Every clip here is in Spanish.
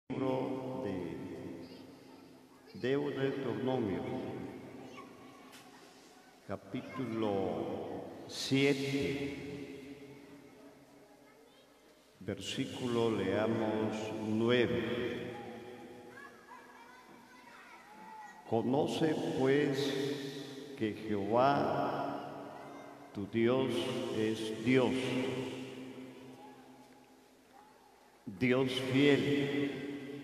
Libro de Deuteronomio, capítulo 7, versículo leamos 9. Conoce pues que Jehová, tu Dios, es Dios, Dios fiel,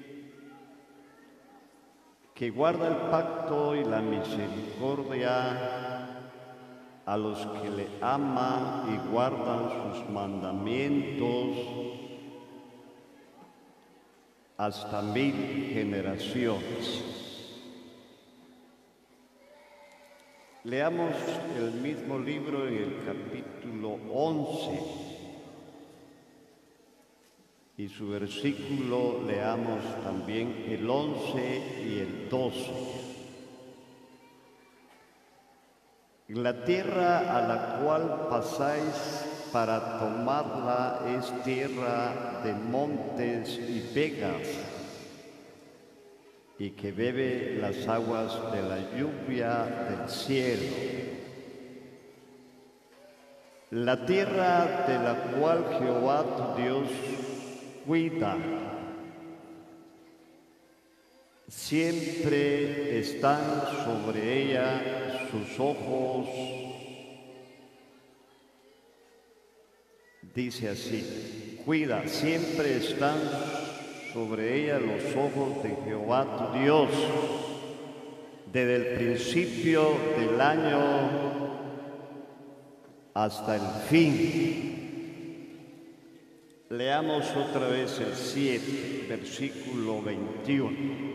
que guarda el pacto y la misericordia a los que le aman y guardan sus mandamientos hasta 1000 generaciones. Leamos el mismo libro en el capítulo 11 y su versículo leamos también el 11 y el 12. La tierra a la cual pasáis para tomarla es tierra de montes y vegas, y que bebe las aguas de la lluvia del cielo. La tierra de la cual Jehová tu Dios cuida, siempre están sobre ella sus ojos. Dice así: cuida, siempre están sobre ella los ojos de Jehová tu Dios, desde el principio del año hasta el fin. Leamos otra vez el 7, versículo 21.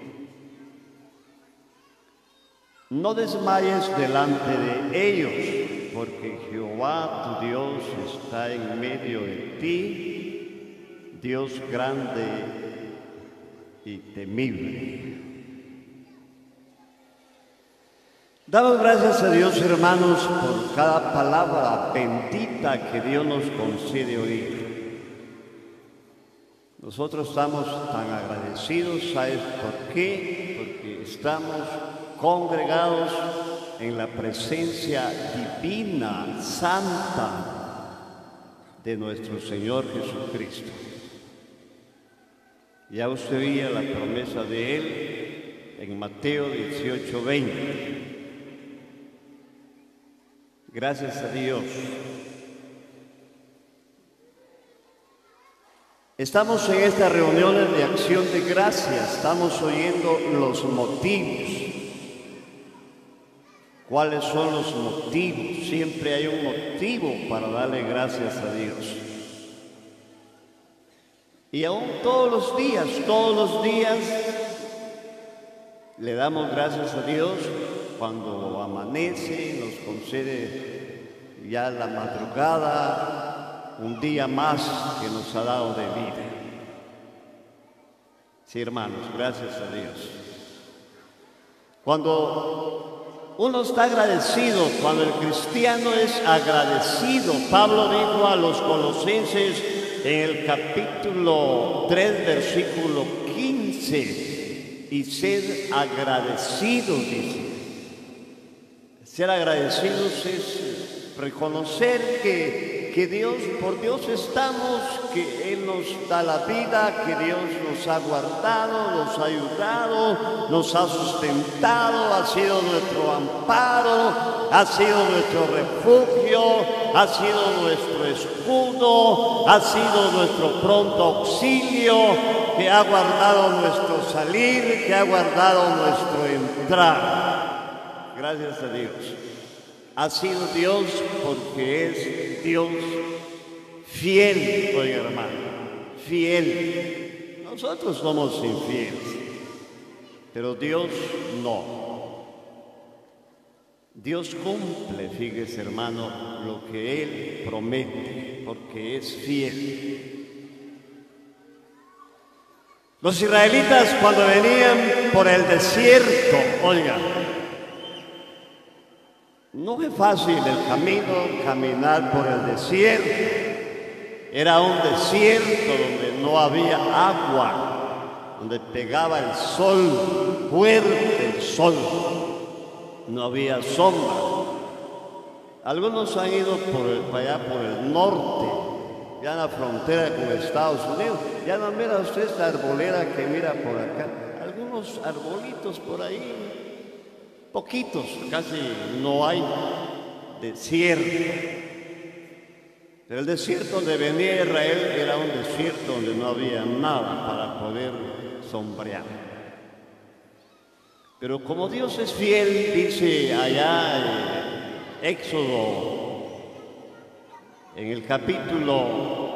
No desmayes delante de ellos, porque Jehová tu Dios está en medio de ti, Dios grande y temible. Damos gracias a Dios, hermanos, por cada palabra bendita que Dios nos concede oír. Nosotros estamos tan agradecidos, ¿sabes por qué? Porque estamos congregados en la presencia divina, santa de nuestro Señor Jesucristo. Ya usted veía la promesa de Él en Mateo 18:20. Gracias a Dios. Estamos en estas reuniones de acción de gracias, estamos oyendo los motivos. ¿Cuáles son los motivos? Siempre hay un motivo para darle gracias a Dios. Y aún todos los días, le damos gracias a Dios cuando amanece, nos concede ya la madrugada, un día más que nos ha dado de vida. Sí, hermanos, gracias a Dios. Cuando uno está agradecido, cuando el cristiano es agradecido, Pablo dijo a los colosenses en el capítulo 3, versículo 15, y sed agradecidos, dice. Ser agradecidos es reconocer que por Dios estamos, que Él nos da la vida, que Dios nos ha guardado, nos ha ayudado, nos ha sustentado, ha sido nuestro amparo, ha sido nuestro refugio, ha sido nuestro escudo, ha sido nuestro pronto auxilio, que ha guardado nuestro salir, que ha guardado nuestro entrar. Gracias a Dios. Ha sido Dios porque es Dios fiel, oiga hermano, fiel. Nosotros somos infieles, pero Dios no. Dios cumple, fíjese hermano, lo que Él promete, porque es fiel. Los israelitas cuando venían por el desierto, oiga, no es fácil el camino, caminar por el desierto. Era un desierto donde no había agua. donde pegaba el sol, fuerte el sol, no había sombra. Algunos han ido para allá por el norte, ya en la frontera con Estados Unidos. Ya no mira usted esta arbolera que mira por acá. Algunos arbolitos por ahí, poquitos, casi no hay desierto. Pero el desierto donde venía Israel era un desierto donde no había nada para poder sombrear. Pero como Dios es fiel, dice allá en Éxodo, en el capítulo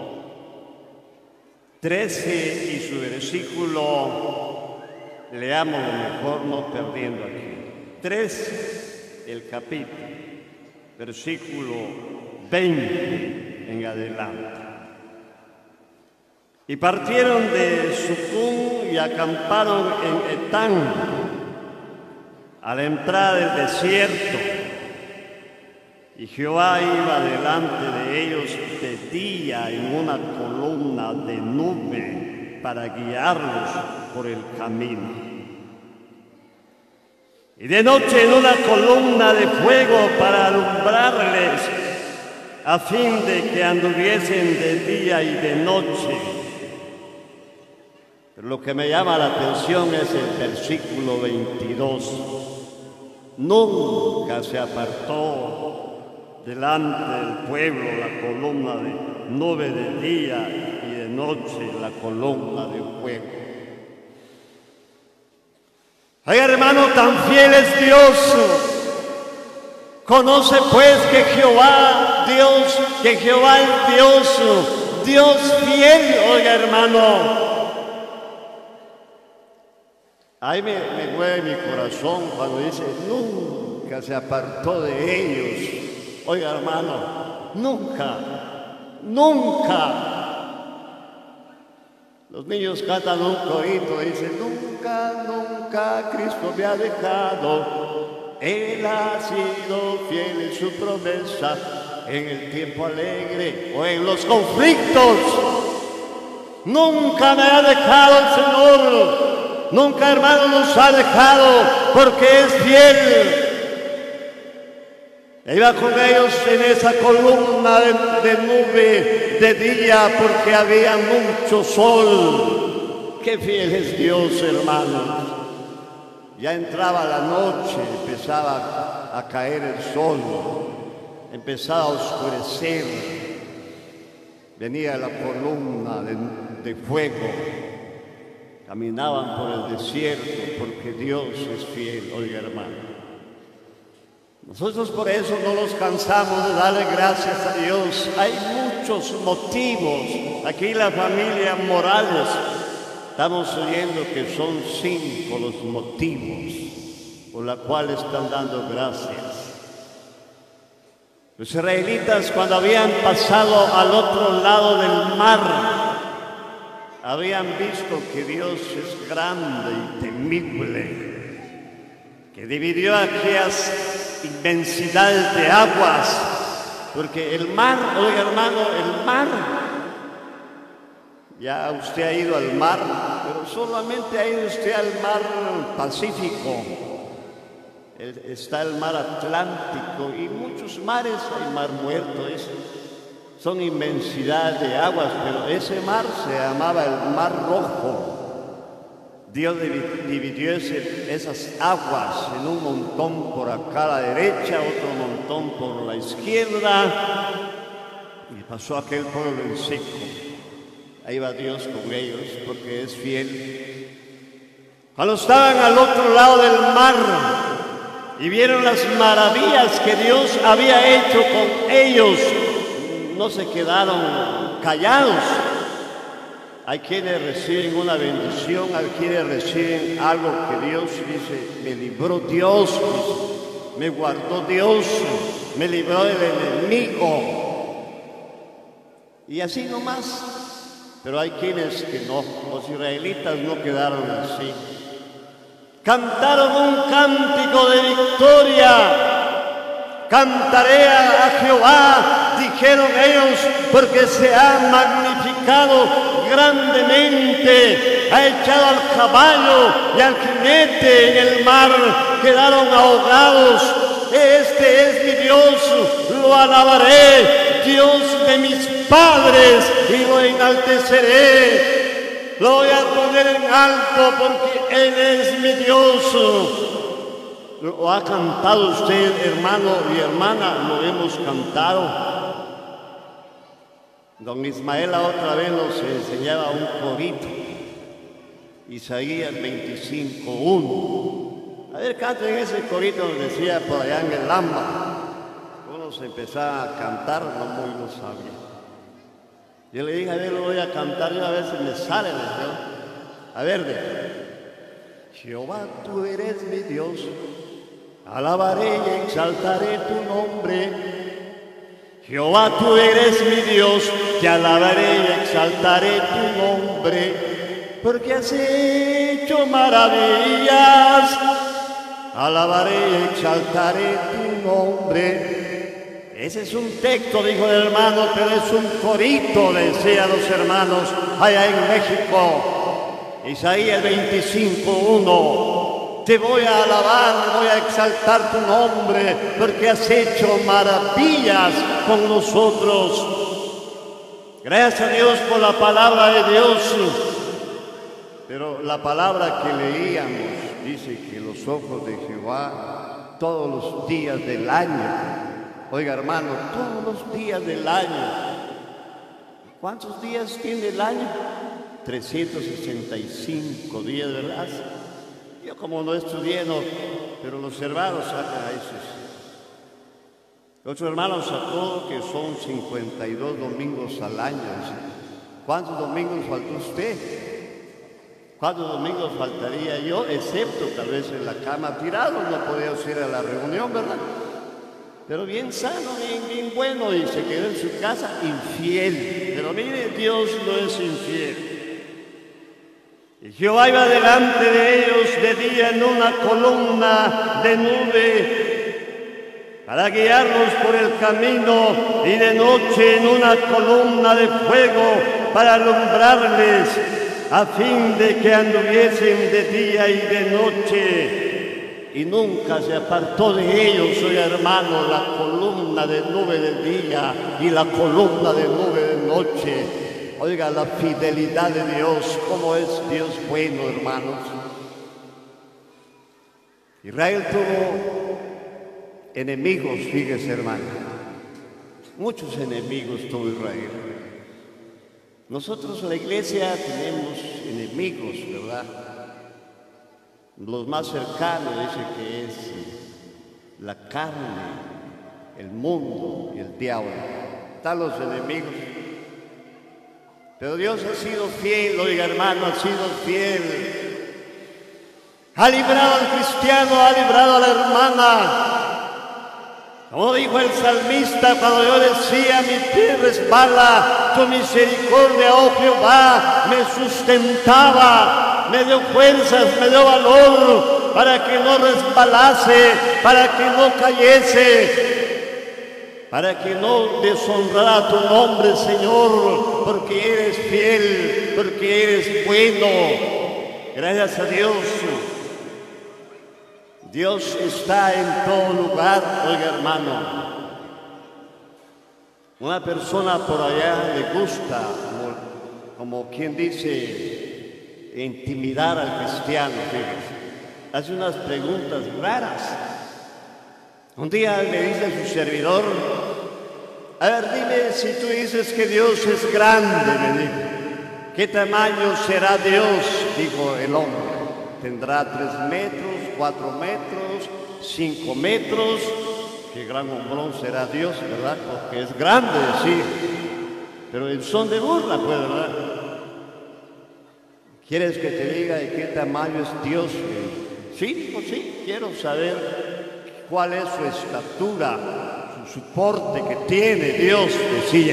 13 y su versículo, leamos lo mejor, no perdiendo aquí. 13, el capítulo, versículo 20 en adelante. Y partieron de Sucún y acamparon en Etán, a la entrada del desierto. Y Jehová iba delante de ellos de día en una columna de nube para guiarlos por el camino. Y de noche en una columna de fuego para alumbrarles, a fin de que anduviesen de día y de noche. Pero lo que me llama la atención es el versículo 22. Nunca se apartó delante del pueblo la columna de nube de día y de noche la columna de fuego. Ay, hermano, tan fiel es Dios. Conoce pues que Jehová es Dios fiel. Oiga, hermano. Ahí me mueve mi corazón cuando dice, nunca se apartó de ellos. Oiga, hermano, nunca. Los niños cantan un corito y dicen, nunca Cristo me ha dejado. Él ha sido fiel en su promesa, en el tiempo alegre o en los conflictos. Nunca me ha dejado el Señor. Nunca, hermano, nos ha dejado, porque es fiel. Iba con ellos en esa columna de nube de día, porque había mucho sol. Qué fiel es Dios, hermanos. Ya entraba la noche, empezaba a caer el sol, empezaba a oscurecer. Venía la columna de fuego. Caminaban por el desierto porque Dios es fiel, oiga, hermano. Nosotros por eso no nos cansamos de darle gracias a Dios. Hay muchos motivos. Aquí la familia Morales, estamos oyendo que son 5 los motivos por los cuales están dando gracias. Los israelitas, cuando habían pasado al otro lado del mar, habían visto que Dios es grande y temible, que dividió aquellas inmensidades de aguas, porque el mar, oiga, hermano, el mar, ya usted ha ido al mar, pero solamente ha ido usted al mar Pacífico. Está el mar Atlántico y muchos mares, hay mar Muerto, son inmensidades de aguas, pero ese mar se llamaba el Mar Rojo. Dios dividió esas aguas en un montón por acá a la derecha, otro montón por la izquierda, y pasó aquel pueblo en seco. Ahí va Dios con ellos, porque es fiel. Cuando estaban al otro lado del mar y vieron las maravillas que Dios había hecho con ellos, no se quedaron callados. Hay quienes reciben una bendición, hay quienes reciben algo que Dios dice, me libró Dios, me guardó Dios, me libró del enemigo. Y así nomás. Pero hay quienes que no, los israelitas no quedaron así. Cantaron un cántico de victoria. Cantaré a Jehová, dijeron ellos, porque se ha magnificado grandemente ha echado al caballo y al jinete en el mar, quedaron ahogados. Este es mi Dios, lo alabaré, Dios de mis padres, y lo enalteceré. Lo voy a poner en alto porque Él es mi Dios. ¿Lo ha cantado usted, hermano y hermana? Lo hemos cantado. Don Ismael otra vez nos enseñaba un corito. Isaías 25:1. A ver, canten ese corito, nos decía por allá en el AMBA. Uno se empezaba a cantar, no muy lo sabía. Yo le dije, a ver, lo voy a cantar, y a ver si me sale, ¿no? A ver, Jehová, tú eres mi Dios, alabaré y exaltaré tu nombre. Jehová, tú eres mi Dios, te alabaré y exaltaré tu nombre, porque has hecho maravillas. Alabaré y exaltaré tu nombre. Ese es un texto, dijo el hermano, pero es un corito, le decía a los hermanos allá en México. Isaías 25:1. Te voy a alabar, voy a exaltar tu nombre, porque has hecho maravillas con nosotros. Gracias a Dios por la palabra de Dios. Pero la palabra que leíamos dice que los ojos de Jehová todos los días del año. Oiga, hermano, todos los días del año. ¿Cuántos días tiene el año? 365 días, ¿verdad? Yo como no estudié, no, pero los hermanos sacan ahí sus. Otro hermano sacó que son 52 domingos al año. ¿Cuántos domingos faltó usted? ¿Cuántos domingos faltaría yo? Excepto tal vez en la cama tirado, no podía ir a la reunión, ¿verdad? Pero bien sano, bien bueno, y se quedó en su casa infiel. Pero mire, Dios no es infiel. Y Jehová iba delante de ellos de día en una columna de nube para guiarlos por el camino, y de noche en una columna de fuego para alumbrarles, a fin de que anduviesen de día y de noche. Y nunca se apartó de ellos, oiga, hermano, la columna de nube de día y la columna de nube de noche. Oiga, la fidelidad de Dios, cómo es Dios bueno, hermanos. Israel tuvo enemigos, fíjese, hermano. Muchos enemigos tuvo Israel. Nosotros, la iglesia, tenemos enemigos, ¿verdad? Los más cercanos dice que es la carne, el mundo y el diablo. Están los enemigos. Pero Dios ha sido fiel, oiga, hermano, ha sido fiel. Ha librado al cristiano, ha librado a la hermana. Como dijo el salmista cuando yo decía, mi pie resbala, tu misericordia, oh Jehová, me sustentaba, me dio fuerzas, me dio valor para que no resbalase, para que no cayese, para que no deshonrara tu nombre, Señor, porque eres fiel, porque eres bueno. Gracias a Dios. Dios está en todo lugar, oiga, hermano. Una persona por allá le gusta, como quien dice, intimidar al cristiano, fíjese. Hace unas preguntas raras. Un día le dice a su servidor, a ver, dime, si tú dices que Dios es grande, me dijo, ¿qué tamaño será Dios? Dijo el hombre. Tendrá 3 metros, 4 metros, 5 metros. Qué gran hombrón será Dios, ¿verdad? Porque es grande, sí. Pero en son de burla, pues, ¿verdad? ¿Quieres que te diga de qué tamaño es Dios? Sí, pues sí, quiero saber cuál es su estatura, su soporte que tiene Dios, decía.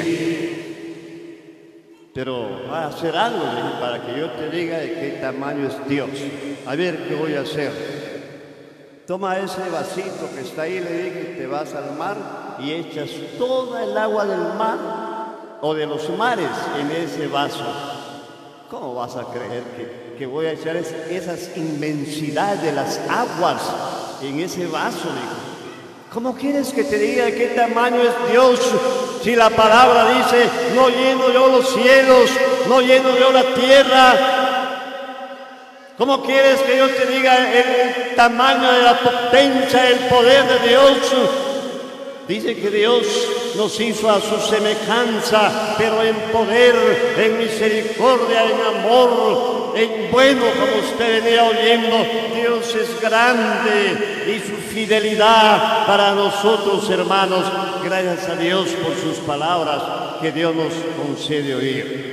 Pero va a hacer algo para que yo te diga de qué tamaño es Dios. A ver qué voy a hacer. Toma ese vasito que está ahí, le dije, te vas al mar y echas toda el agua del mar o de los mares en ese vaso. ¿Cómo vas a creer que voy a echar esas inmensidades de las aguas en ese vaso, dijo. ¿Cómo quieres que te diga qué tamaño es Dios si la palabra dice, no lleno yo los cielos, no lleno yo la tierra? ¿Cómo quieres que yo te diga el tamaño de la potencia, el poder de Dios? Dice que Dios nos hizo a su semejanza, pero en poder, en misericordia, en amor, en bueno, como usted venía oyendo. Dios es grande y su fidelidad para nosotros, hermanos. Gracias a Dios por sus palabras que Dios nos concede oír.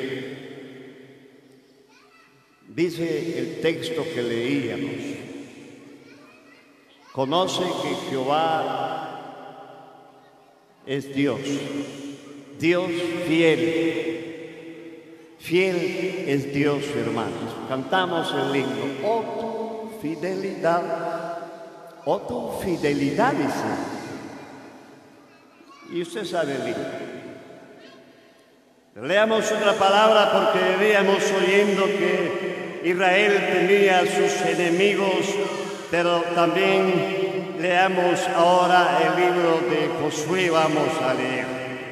Dice el texto que leíamos: conoce que Jehová es Dios, Dios fiel. Fiel es Dios, hermanos. Cantamos el himno, oh tu fidelidad, dice. Y usted sabe el himno. Leamos otra palabra porque veníamos oyendo que Israel tenía a sus enemigos, pero también leamos ahora el libro de Josué, vamos a leer.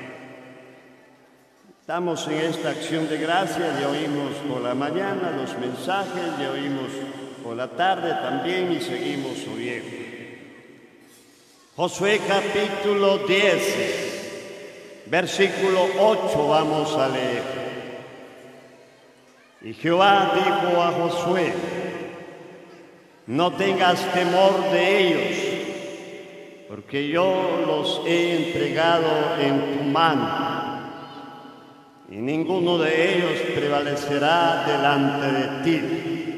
Estamos en esta acción de gracia, ya oímos por la mañana los mensajes, ya oímos por la tarde también y seguimos oyendo. Josué capítulo 10. Versículo 8 vamos a leer. Y Jehová dijo a Josué: no tengas temor de ellos, porque yo los he entregado en tu mano, y ninguno de ellos prevalecerá delante de ti.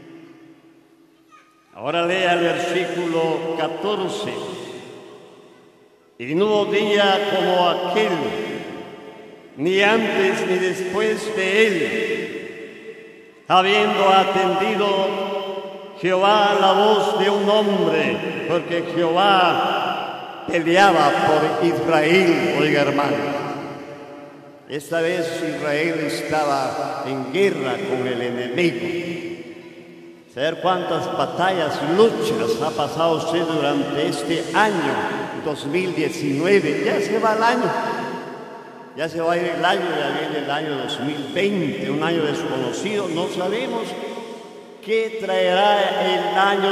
Ahora lea el versículo 14. Y no hubo día como aquel, ni antes ni después de él, habiendo atendido Jehová la voz de un hombre, porque Jehová peleaba por Israel. Oiga, hermano, esta vez Israel estaba en guerra con el enemigo. Saber cuántas batallas y luchas ha pasado usted durante este año 2019. Ya se va el año, ya se va a ir el año, ya viene el año 2020, un año desconocido. No sabemos qué traerá el año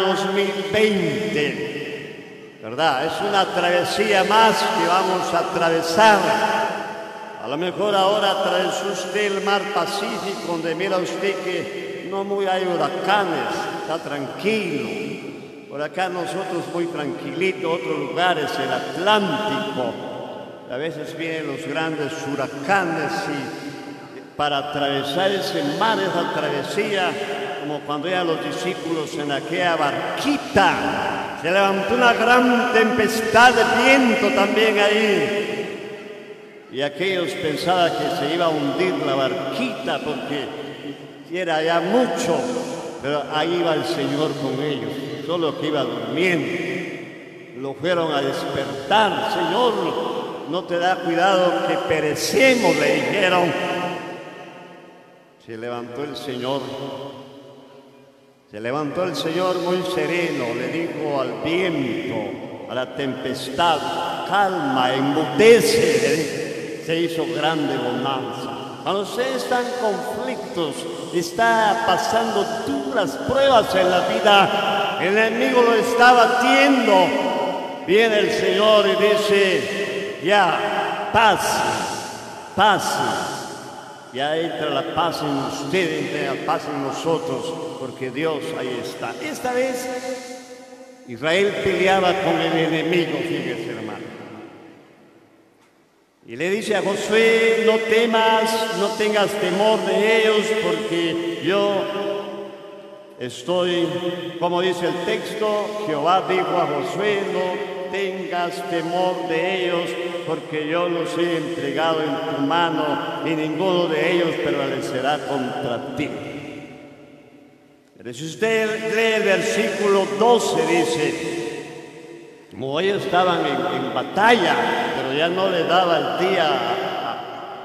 2020, ¿verdad? Es una travesía más que vamos a atravesar. A lo mejor ahora atravesó usted el mar Pacífico, donde mira usted que no muy hay huracanes, está tranquilo. Por acá nosotros muy tranquilito, otros lugares, el Atlántico. A veces vienen los grandes huracanes y para atravesar ese mar, esa travesía, como cuando eran los discípulos en aquella barquita, se levantó una gran tempestad de viento también ahí. Y aquellos pensaban que se iba a hundir la barquita porque era ya mucho, pero ahí iba el Señor con ellos, solo que iba durmiendo. Lo fueron a despertar. Señor, no te da cuidado que perecemos, le dijeron. Se levantó el Señor muy sereno, le dijo al viento, a la tempestad: calma, enmudece. Se hizo grande bonanza. Cuando usted está en conflictos, está pasando duras pruebas en la vida, el enemigo lo está batiendo, viene el Señor y dice: ya, paz, ya entra la paz en usted, entra la paz en nosotros, porque Dios ahí está. Esta vez Israel peleaba con el enemigo, fíjese, hermano. Y le dice a Josué: no temas, no tengas temor de ellos, porque yo estoy, como dice el texto, Jehová dijo a Josué: no tengas temor de ellos, porque yo los he entregado en tu mano, y ninguno de ellos prevalecerá contra ti. Pero si usted lee el versículo 12, dice: como ellos estaban en batalla, pero ya no le daba el día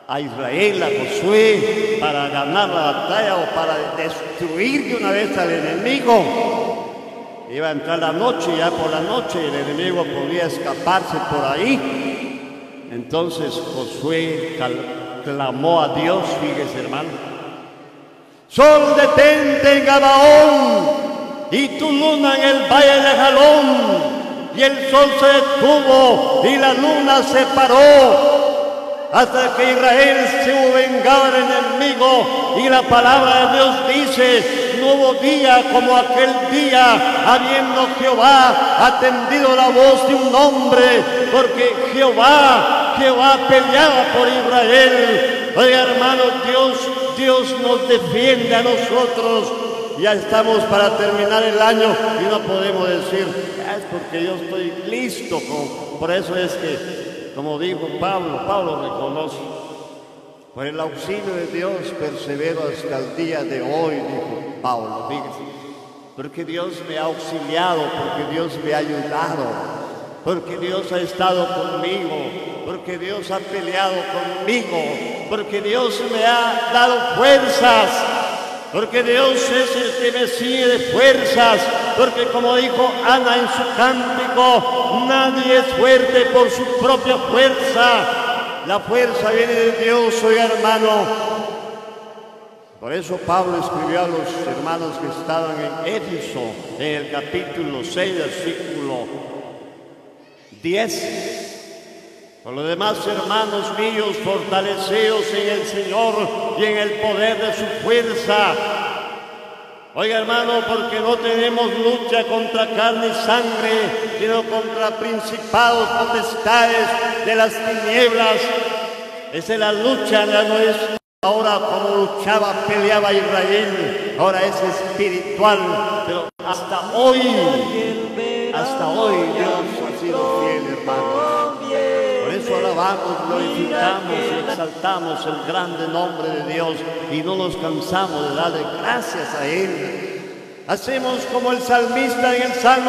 a Israel, a Josué, para ganar la batalla o para destruir de una vez al enemigo. Iba a entrar la noche, ya por la noche el enemigo podía escaparse por ahí. Entonces Josué clamó a Dios, fíjese hermano: sol, detente en Gabaón, y tu luna en el valle de Jalón. Y el sol se detuvo y la luna se paró, hasta que Israel se hubo vengado del enemigo. Y la palabra de Dios dice: no hubo día como aquel día, habiendo Jehová atendido la voz de un hombre, porque Jehová peleaba por Israel. Oiga hermano, Dios nos defiende a nosotros. Ya estamos para terminar el año y no podemos decir: es porque yo estoy listo. Por eso es que, como dijo Pablo reconoce: por el auxilio de Dios persevero hasta el día de hoy, dijo Pablo. Fíjese, porque Dios me ha auxiliado, porque Dios me ha ayudado, porque Dios ha estado conmigo, porque Dios ha peleado conmigo, porque Dios me ha dado fuerzas, porque Dios es el que me sigue de fuerzas, porque como dijo Ana en su cántico: nadie es fuerte por su propia fuerza, la fuerza viene de Dios, oiga hermano. Por eso Pablo escribió a los hermanos que estaban en Éfeso, en el capítulo 6, versículo 10: por lo demás, hermanos míos, fortaleceos en el Señor y en el poder de su fuerza. Oiga hermano, porque no tenemos lucha contra carne y sangre, sino contra principados, potestades de las tinieblas. Esa es la lucha, no es ahora como peleaba Israel, ahora es espiritual. Pero hasta hoy Dios ha sido fiel, hermano. Por eso alabamos, glorificamos y exaltamos el grande nombre de Dios y no nos cansamos de darle gracias a Él. Hacemos como el salmista en el Salmo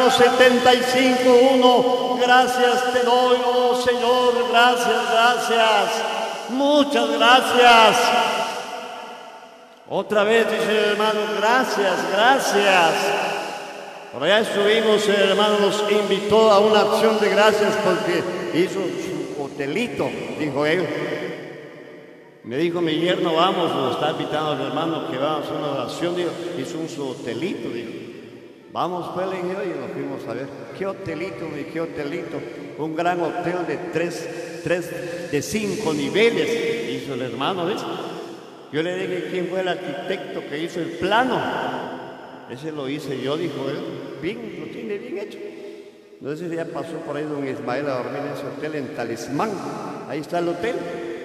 75:1: gracias te doy, oh Señor, gracias, muchas gracias. Otra vez dice el hermano: gracias. Por allá estuvimos, el hermano nos invitó a una acción de gracias porque hizo su hotelito, dijo él. Me dijo mi yerno: vamos, nos está invitando el hermano que vamos a hacer una oración. Dijo, hizo su hotelito, dijo. Vamos, pues, le dije, y nos fuimos a ver. ¿Qué hotelito? ¿Qué hotelito? Un gran hotel de 5 niveles, hizo el hermano, ¿ves? Yo le dije: ¿quién fue el arquitecto que hizo el plano? Ese lo hice yo, dijo él. Bien, lo tiene bien hecho. Entonces ya pasó por ahí don Ismael a dormir en ese hotel en Talismán. Ahí está el hotel.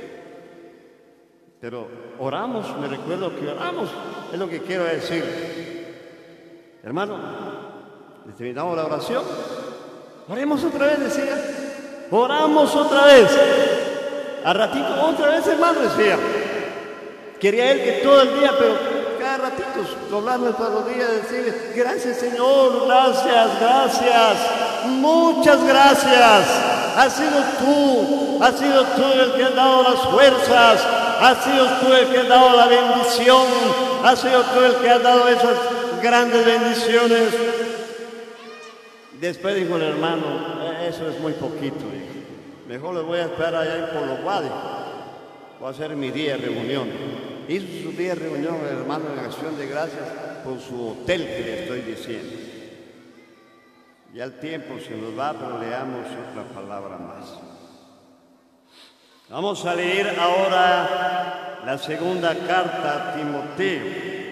Pero oramos, me recuerdo que oramos. Es lo que quiero decir. Hermano, terminamos la oración. Oremos otra vez, decía. Oramos otra vez. A ratito, otra vez, hermano, decía. Quería él que todo el día, pero cada ratito, doblando todos los días, decirle: gracias Señor, gracias, muchas gracias. Has sido tú el que has dado las fuerzas, has sido tú el que has dado la bendición, has sido tú el que has dado esas grandes bendiciones. Después dijo el hermano: eso es muy poquito, dijo. Mejor les voy a esperar allá en Pologuá, voy a hacer mi día de reunión. Hizo su día de reunión el hermano en acción de gracias por su hotel que le estoy diciendo. Ya el tiempo se nos va, pero leamos otra palabra más. Vamos a leer ahora la segunda carta a Timoteo.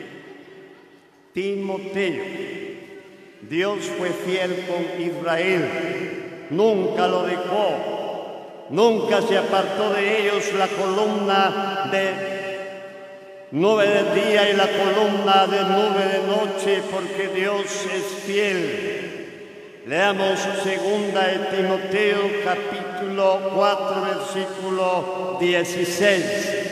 Timoteo, Dios fue fiel con Israel, nunca lo dejó, nunca se apartó de ellos la columna de nube de día y la columna de nube de noche, porque Dios es fiel. Leamos segunda de Timoteo, capítulo 4, versículo 16.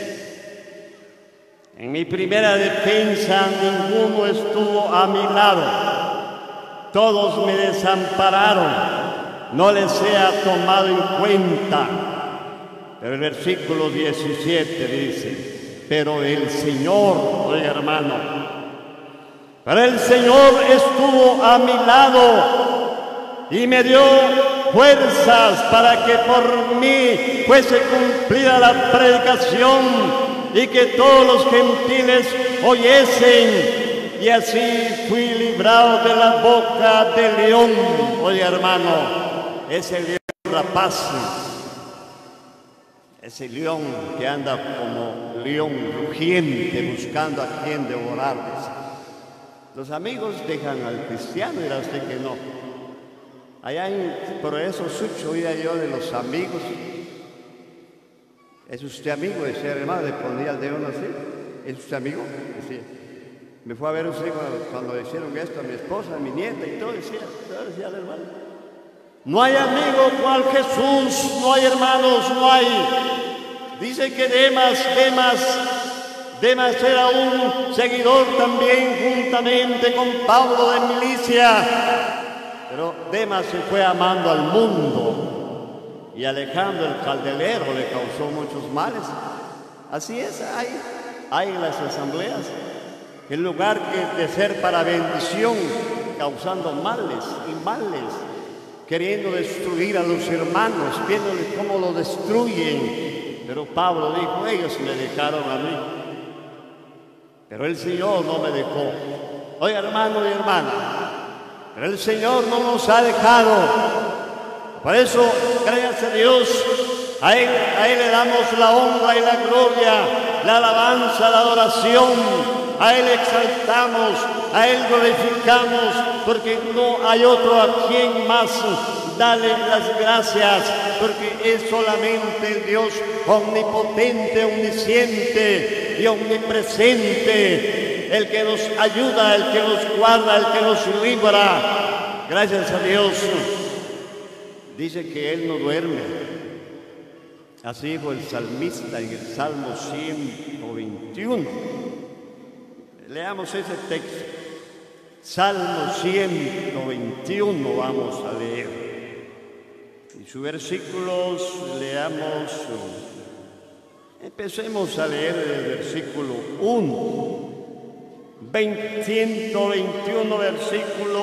En mi primera defensa ninguno estuvo a mi lado, todos me desampararon, no les sea tomado en cuenta. Pero el versículo 17 dice, pero el Señor, oiga hermano, pero el Señor estuvo a mi lado y me dio fuerzas para que por mí fuese cumplida la predicación y que todos los gentiles oyesen, y así fui librado de la boca del león. Oye hermano, ese león rapaz, ese león que anda como león rugiente buscando a quien devorar. Los amigos dejan al cristiano, dirá usted que no. Allá en Progreso Sucho oía yo de los amigos. ¿Es usted amigo? Decía el hermano, le ponía el dedo así. ¿Es usted amigo? Decía. Me fue a ver usted cuando le hicieron esto a mi esposa, a mi nieta y todo, decía el hermano. No hay amigo cual Jesús, no hay hermanos, no hay. Dice que Demas era un seguidor también juntamente con Pablo de milicia. Pero Demas se fue amando al mundo y Alejandro el caldelero le causó muchos males. Así es, hay en las asambleas, en lugar de ser para bendición, causando males y males, queriendo destruir a los hermanos, viéndoles cómo lo destruyen. Pero Pablo dijo, ellos me dejaron a mí, pero el Señor no me dejó. Oiga hermano y hermana, pero el Señor no nos ha dejado. Por eso, gracias a Dios, a Él le damos la honra y la gloria, la alabanza, la adoración. A Él exaltamos, a Él glorificamos, porque no hay otro a quien más darle las gracias, porque es solamente el Dios omnipotente, omnisciente y omnipresente, el que nos ayuda, el que nos guarda, el que nos libra. Gracias a Dios. Dice que Él no duerme. Así dijo el salmista en el Salmo 121. Leamos ese texto. Salmo 121 vamos a leer. Y sus versículos leamos. Empecemos a leer el versículo 1. 121, versículo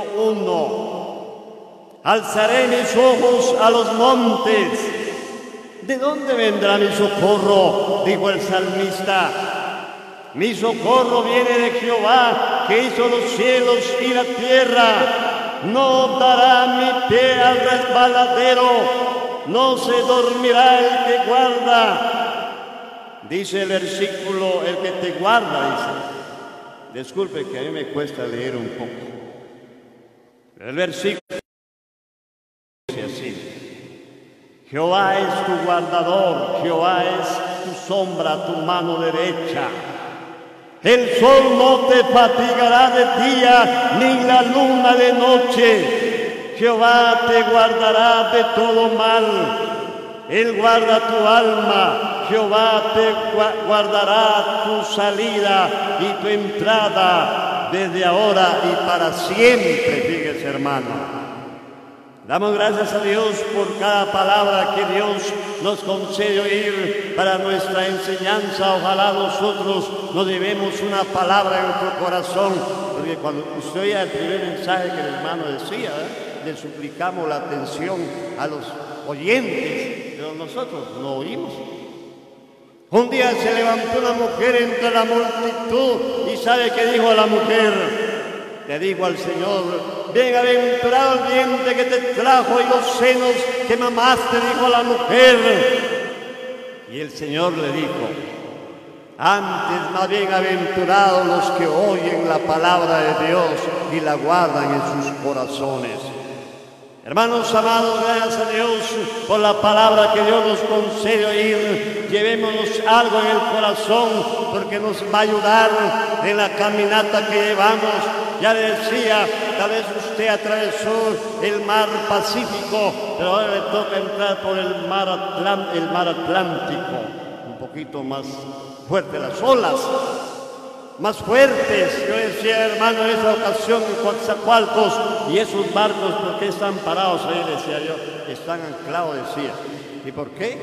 1. Alzaré mis ojos a los montes. ¿De dónde vendrá mi socorro?, dijo el salmista. Mi socorro viene de Jehová, que hizo los cielos y la tierra. No dará mi pie al resbaladero, no se dormirá el que guarda. Dice el versículo, el que te guarda, dice. Disculpe que a mí me cuesta leer un poco. El versículo dice así: Jehová es tu guardador, Jehová es tu sombra, tu mano derecha. El sol no te fatigará de día, ni la luna de noche. Jehová te guardará de todo mal. Él guarda tu alma. Jehová te guardará tu salida y tu entrada desde ahora y para siempre. Fíjese, hermano. Damos gracias a Dios por cada palabra que Dios nos concede oír para nuestra enseñanza. Ojalá nosotros nos llevemos una palabra en nuestro corazón, porque cuando usted oía el primer mensaje que el hermano decía, le suplicamos la atención a los oyentes, pero nosotros no oímos. Un día se levantó una mujer entre la multitud y ¿sabe qué dijo a la mujer? Le dijo al Señor: bienaventurado el vientre que te trajo y los senos que mamaste, dijo la mujer. Y el Señor le dijo: antes más bienaventurados los que oyen la palabra de Dios y la guardan en sus corazones. Hermanos amados, gracias a Dios por la palabra que Dios nos concede oír. Llevémonos algo en el corazón, porque nos va a ayudar en la caminata que llevamos. Ya decía, tal vez usted atravesó el mar Pacífico, pero ahora le toca entrar por el mar Atlántico. Un poquito más fuerte las olas, más fuertes. Yo decía, hermano, en esa ocasión en Coatzacoalcos, y esos barcos, ¿por qué están parados ahí? Decía yo, están anclados, decía. ¿Y por qué?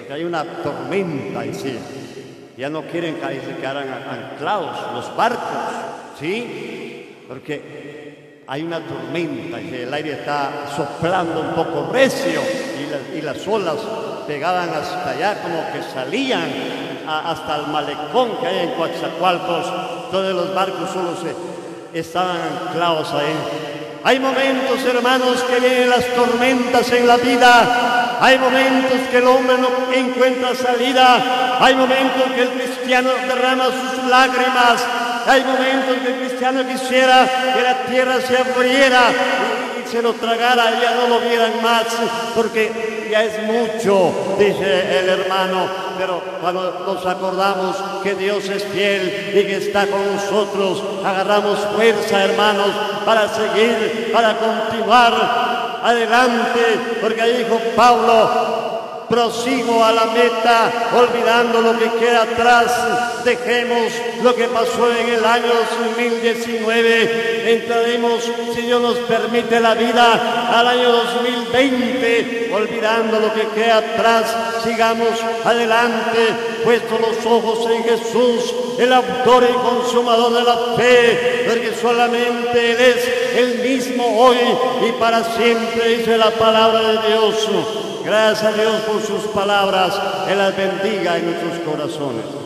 porque hay una tormenta y sí, ya no quieren que se quedaran anclados los barcos, ¿sí? Porque hay una tormenta y el aire está soplando un poco recio y las olas pegaban hasta allá, como que salían hasta el malecón que hay en Coatzacoalcos. Todos los barcos solo estaban anclados ahí. Hay momentos, hermanos, que vienen las tormentas en la vida. Hay momentos que el hombre no encuentra salida. Hay momentos que el cristiano derrama sus lágrimas. Hay momentos que el cristiano quisiera que la tierra se abriera y se lo tragara y ya no lo vieran más, porque ya es mucho, dice el hermano. Pero cuando nos acordamos que Dios es fiel y que está con nosotros, agarramos fuerza, hermanos, para seguir, para continuar adelante, porque ahí dijo Pablo: prosigo a la meta, olvidando lo que queda atrás. Dejemos lo que pasó en el año 2019. Entraremos, si Dios nos permite la vida, al año 2020, olvidando lo que queda atrás. Sigamos adelante, puestos los ojos en Jesús, el autor y consumador de la fe, porque solamente Él es el mismo hoy y para siempre, dice la palabra de Dios. Gracias a Dios por sus palabras. Él las bendiga en nuestros corazones.